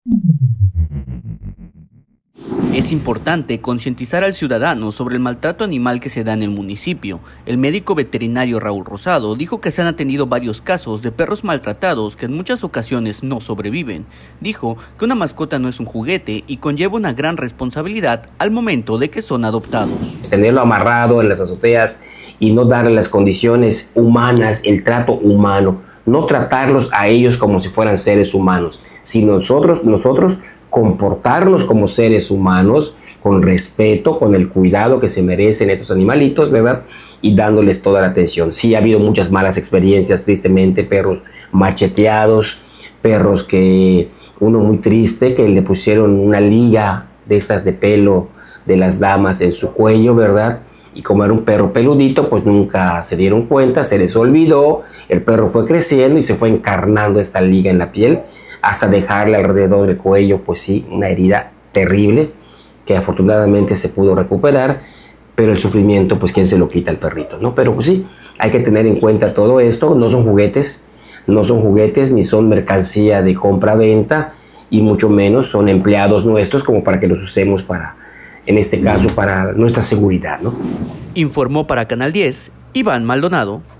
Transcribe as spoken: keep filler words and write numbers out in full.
Es importante concientizar al ciudadano sobre el maltrato animal que se da en el municipio. El médico veterinario Raúl Rosado dijo que se han atendido varios casos de perros maltratados que en muchas ocasiones no sobreviven. Dijo que una mascota no es un juguete y conlleva una gran responsabilidad al momento de que son adoptados. Tenerlo amarrado en las azoteas y no darle las condiciones humanas, el trato humano, no tratarlos a ellos como si fueran seres humanos, sino nosotros, nosotros comportarnos como seres humanos, con respeto, con el cuidado que se merecen estos animalitos, ¿verdad? Y dándoles toda la atención. Sí ha habido muchas malas experiencias, tristemente, perros macheteados, perros que, uno muy triste, que le pusieron una liga de estas de pelo de las damas en su cuello, ¿verdad? Y como era un perro peludito, pues nunca se dieron cuenta, se les olvidó, el perro fue creciendo y se fue encarnando esta liga en la piel, hasta dejarle alrededor del cuello, pues sí, una herida terrible, que afortunadamente se pudo recuperar, pero el sufrimiento, pues quién se lo quita al perrito, ¿no? Pero pues sí, hay que tener en cuenta todo esto, no son juguetes, no son juguetes ni son mercancía de compra-venta, y mucho menos son empleados nuestros como para que los usemos para, en este caso, para nuestra seguridad, ¿no? Informó para Canal diez, Iván Maldonado.